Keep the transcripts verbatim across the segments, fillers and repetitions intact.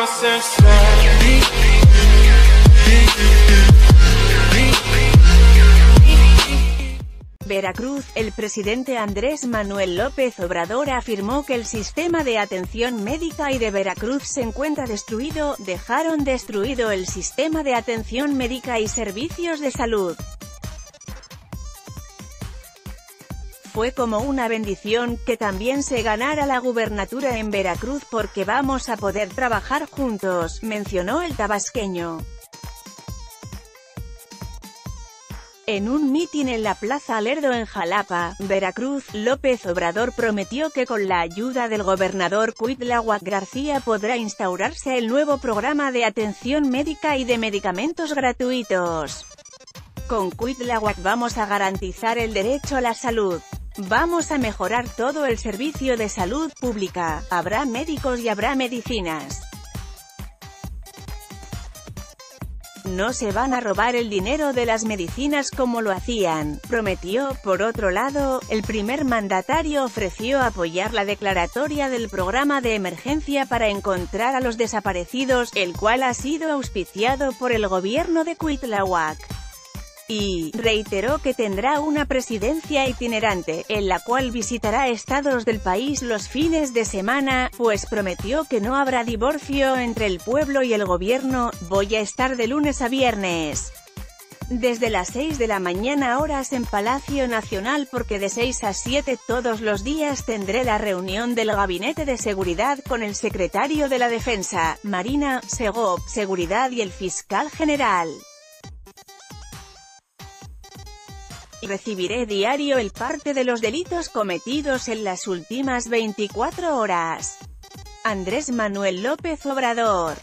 Veracruz, el presidente Andrés Manuel López Obrador afirmó que el sistema de atención médica y de Veracruz se encuentra destruido. Dejaron destruido el sistema de atención médica y servicios de salud. Fue como una bendición que también se ganara la gubernatura en Veracruz porque vamos a poder trabajar juntos, mencionó el tabasqueño. En un mitin en la Plaza Lerdo en Jalapa, Veracruz, López Obrador prometió que con la ayuda del gobernador Cuitláhuac García podrá instaurarse el nuevo programa de atención médica y de medicamentos gratuitos. Con Cuitláhuac vamos a garantizar el derecho a la salud. Vamos a mejorar todo el servicio de salud pública. Habrá médicos y habrá medicinas. No se van a robar el dinero de las medicinas como lo hacían, prometió. Por otro lado, el primer mandatario ofreció apoyar la declaratoria del programa de emergencia para encontrar a los desaparecidos, el cual ha sido auspiciado por el gobierno de Cuitláhuac. Y reiteró que tendrá una presidencia itinerante, en la cual visitará estados del país los fines de semana, pues prometió que no habrá divorcio entre el pueblo y el gobierno. Voy a estar de lunes a viernes desde las seis de la mañana horas en Palacio Nacional porque de seis a siete todos los días tendré la reunión del Gabinete de Seguridad con el secretario de la Defensa, Marina, Segov, Seguridad y el fiscal general. Recibiré diario el parte de los delitos cometidos en las últimas veinticuatro horas. Andrés Manuel López Obrador.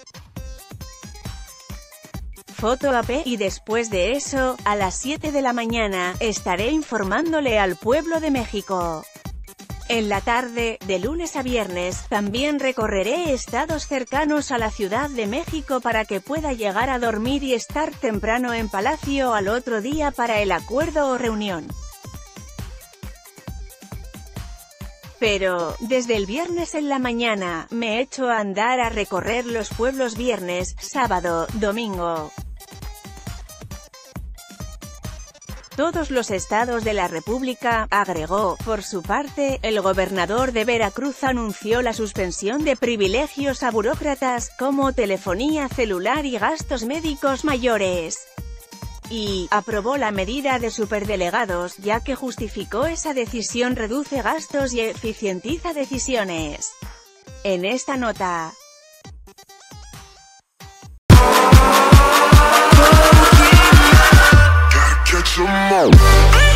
Foto A P, y después de eso, a las siete de la mañana, estaré informándole al pueblo de México. En la tarde, de lunes a viernes, también recorreré estados cercanos a la Ciudad de México para que pueda llegar a dormir y estar temprano en Palacio al otro día para el acuerdo o reunión. Pero, desde el viernes en la mañana, me echo a andar a recorrer los pueblos viernes, sábado, domingo. Todos los estados de la República, agregó. Por su parte, el gobernador de Veracruz anunció la suspensión de privilegios a burócratas, como telefonía celular y gastos médicos mayores. Y aprobó la medida de superdelegados, ya que justificó esa decisión reduce gastos y eficientiza decisiones. En esta nota. Some more.